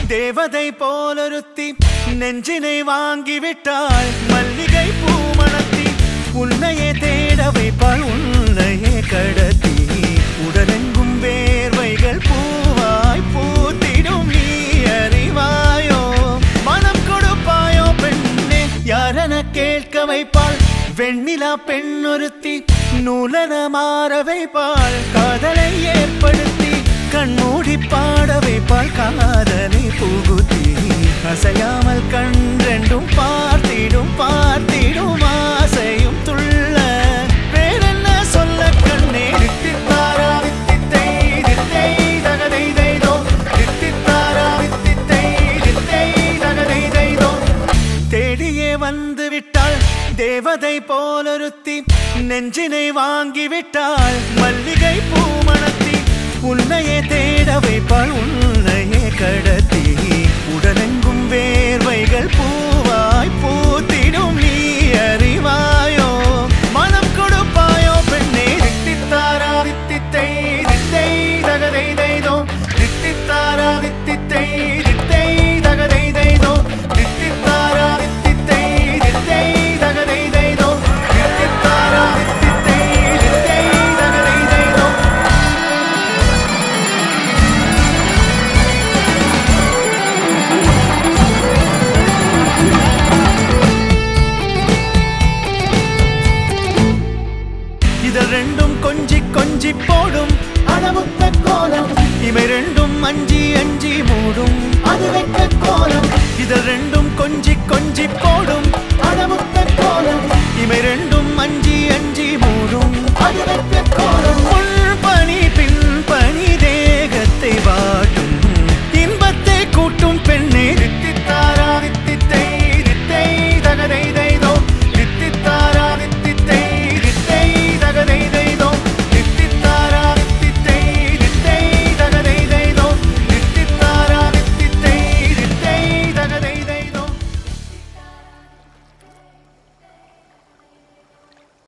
தேவதை போலொருத்தி நெஞ்சினை வாங்கிவிட்டாள் மல்லிகை பூமணத்தி உன்னையே தேட வைப்பாள் உன்னையே கடத்தி உடலெங்கும் வேர்வைகள் பூவாய் பூத்திடும் நீ அறிவாயோ மனம் கொடுப்பாயோ பெண்ணே யாரென கேட்க வைப்பாள் வெண்ணிலா பெண்ணொருத்தி நூலன மாற வைப்பாள் காதலை ஏற்படுத்தி கண்மூடி பாட வைப்பாள் காதலை புகுத்தி அசையாமல் கண்டெண்டும் பார்த்திடும் பார்த்திடும் ஆசையும் துள்ள வேறென்ன சொல்ல கண்ணே தித்தித்தாரா வித்தித்தை தித்தை தகதை தைதோ தித்தித்தாரா வித்தித்தை தித்தை தகதை தைதோ தேடியே வந்து விட்டாள் தேவதை போலொருத்தி நெஞ்சினை வாங்கிவிட்டாள் மல்லிகை பூமணத்தி உன்னையே தேட வைப்பாள் உன்னையே கடத்தி உடலெங்கும் வேர்வைகள் பூவாய் பூத்திடும் நீ அறிவாயோ மனம் கொடுப்பாயோ பெண்ணே தித்தித்தாரா வித்தித்தை தித்தை தகதை தைதோ தித்தித்தாரா வித்தித்தை தித்தை தகதை தைதோ தித்தித்தாரா வித்தித்தை தித்தை தகதை தைதோ தித்தித்தாரா வித்தித்தை தித்தை தகதை தைதோ இதழ் ரெண்டும் கொஞ்சி கொஞ்சி போடும் அடமுத்த கோலம் இவை ரெண்டும் அஞ்சி அஞ்சி மூடும் அது வெக்க